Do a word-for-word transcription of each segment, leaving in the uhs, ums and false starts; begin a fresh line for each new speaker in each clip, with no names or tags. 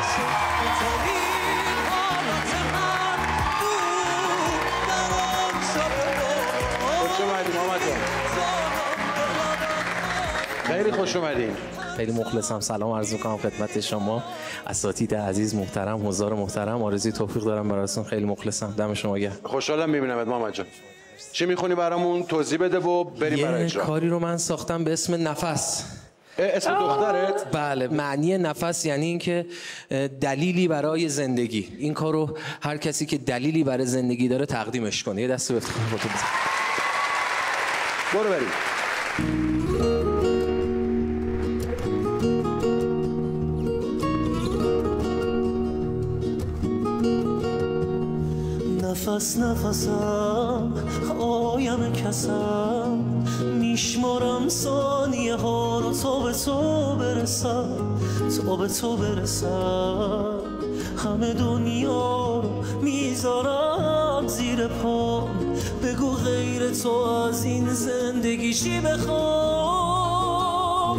خیلی خوش اومدین.
خیلی مخلصم. سلام عرض می‌کنم خدمت شما اساتید عزیز محترم، حضار محترم. آرزوی توفیق دارم براتون. خیلی مخلصم. دم شما گرم.
خوشحالم می‌بینمت محمد جان. چی می‌خونی برامون؟ توضیح بده و بریم برای اجرا.
یه کاری رو من ساختم به اسم نفس.
اسم دخترت؟
بله. معنی نفس یعنی اینکه دلیلی برای زندگی. این کارو هر کسی که دلیلی برای زندگی داره تقدیمش کنه. یه دست به افتخار خودتون بزن.
برو بریم.
نفس نفسم آیم کسم میشمارم ثانیه ها رو تا به تو برسم تا به تو برسم همه دنیا رو میذارم زیر پام بگو غیر تو از این زندگی چی بخوام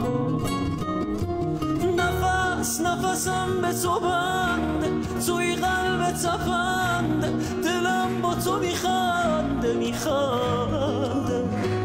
نفس نفسم به تو بنده توی قلب تپنده دلم با تو میخنده میخنده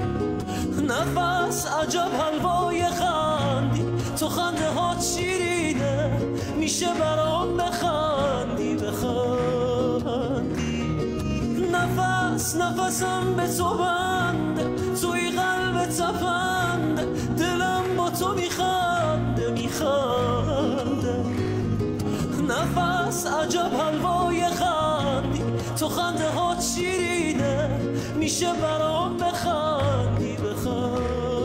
نفس عجب حلوای خندی تو خنده ها شیرینه میشه برام بخندی بخندی نفس نفسم به تو بنده توی قلب تپنده دلم با تو میخنده میخنده نفس عجب حلوای خندی تو خنده ها شیرینه میشه برام بخندی بخندی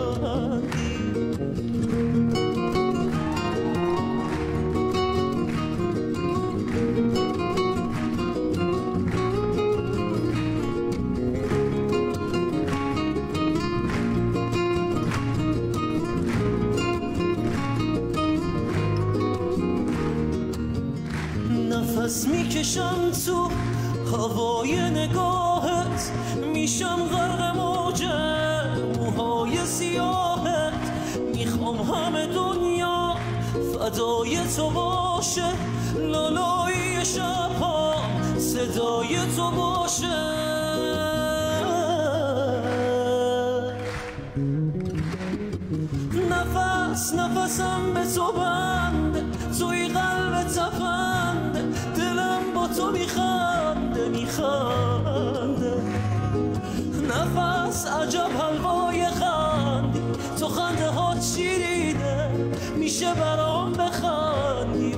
نفس میکشم تو هوای نگاهت میشم غرق موج موهای سیاهت میخوام همه دنیا فدای تو باشه لالایی شبها صدای تو باشه نفس نفسم به تو بنده توی قلب تپنده دلم با تو میخنده میخنده نفس عجب حلوای خندی تو خنده ها شیرینه میشه برام بخندی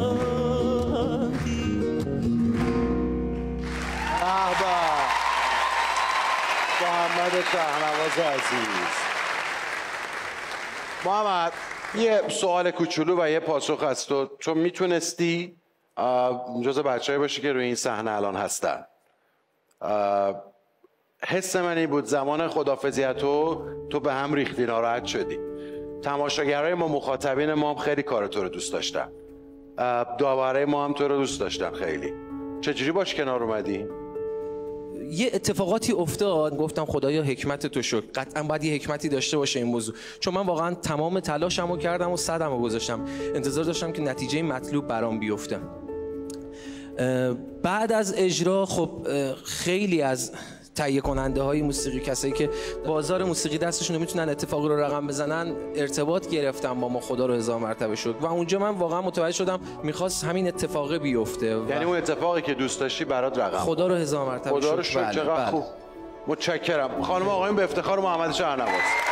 بخندی
احبا محمد شهنواز عزیز. محمد یه سوال کوچولو و یه پاسخ از تو. چون میتونستی جزو بچه‌ای باشی که روی این صحنه الان هستن. حس من این بود زمان خداحافظی تو تو به هم ریختی، ناراحت شدی. تماشاگرای ما، مخاطبین ما هم خیلی کار تو رو دوست داشتن. داورای ما هم تو رو دوست داشتن خیلی. چجوری باش کنار اومدی؟
یه اتفاقاتی افتاد، گفتم خدایا حکمت تو شکر، قطعا باید یه حکمتی داشته باشه این موضوع. چون من واقعا تمام تلاشمو کردم و صدمو گذاشتم، انتظار داشتم که نتیجه مطلوب برام بیفته. بعد از اجرا خب خیلی از تهیه کننده های موسیقی، کسایی که بازار موسیقی دستشون میتونن اتفاقی رو رقم بزنن، ارتباط گرفتم با ما. خدا رو هزار مرتبه شکر. و اونجا من واقعا متوجه شدم میخواست همین اتفاق بیفته. و
یعنی اون اتفاقی که دوست داشتی برات رقم.
خدا رو هزار مرتبه شکر.
خدا رو شکر. چقدر خوب. متشکرم. خانم آقایون به افتخار محمد شهنواز.